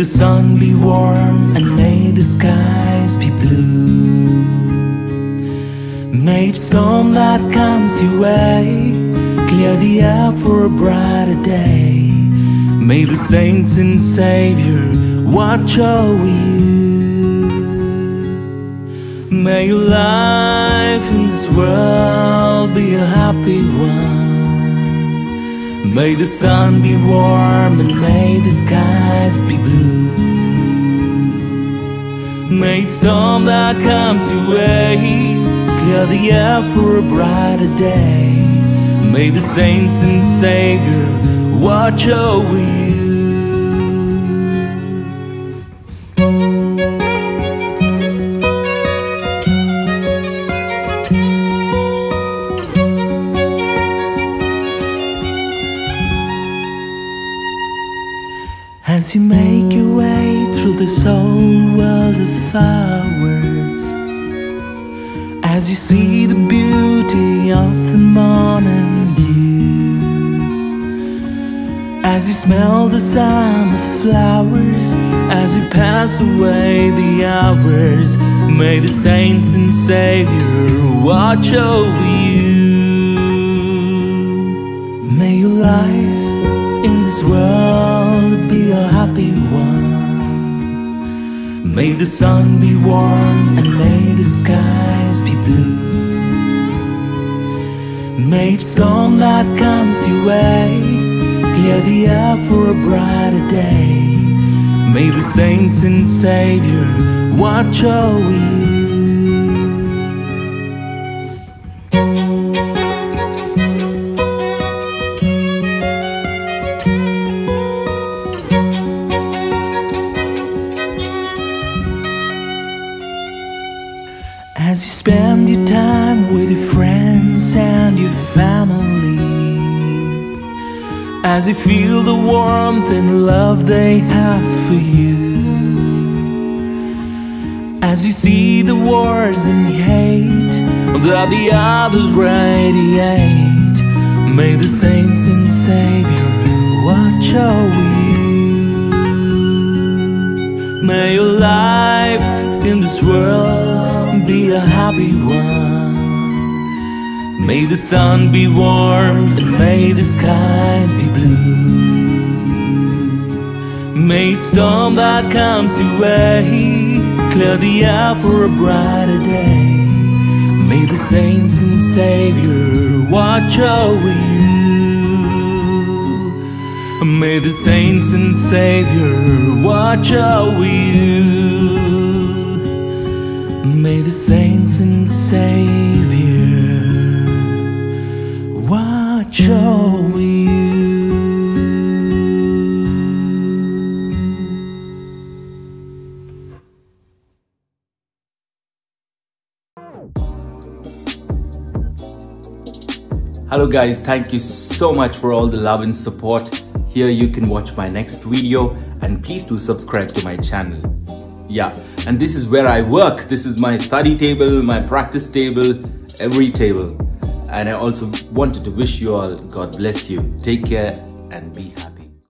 the sun be warm and may the skies be blue. May the storm that comes your way clear the air for a brighter day. May the saints and Savior watch over you. May your life in this world be a happy one. May the sun be warm and may the skies be blue. May the storm that comes your way clear the air for a brighter day. May the saints and Savior watch over you. As you make your way through this old world of flowers, as you see the beauty of the morning dew, as you smell the summer flowers, as you pass away the hours, may the saints and Savior watch over you. May your life in this world be a happy one. May the sun be warm and may the skies be blue. May the storm that comes your way clear the air for a brighter day. May the saints and Savior watch over you. As you spend your time with your friends and your family, as you feel the warmth and love they have for you, as you see the wars and hate that the others radiate, may the saints and Savior watch over you. May your life in this world be a happy one. May the sun be warm and may the skies be blue. May the storm that comes your way clear the air for a brighter day. May the saints and Savior watch over you. May the saints and Savior watch over you. May the saints and Savior watch over you. Hello guys, thank you so much for all the love and support. Here you can watch my next video and please do subscribe to my channel. Yeah, and this is where I work. This is my study table, my practice table, every table. And I also wanted to wish you all God bless you. Take care and be happy.